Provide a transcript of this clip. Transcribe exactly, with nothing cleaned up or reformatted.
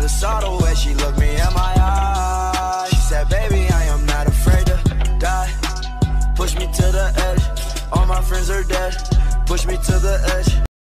never saw the way she looked me in my eyes. She said, baby, I am not afraid to die. Push me to the edge, all my friends are dead. Push me to the edge.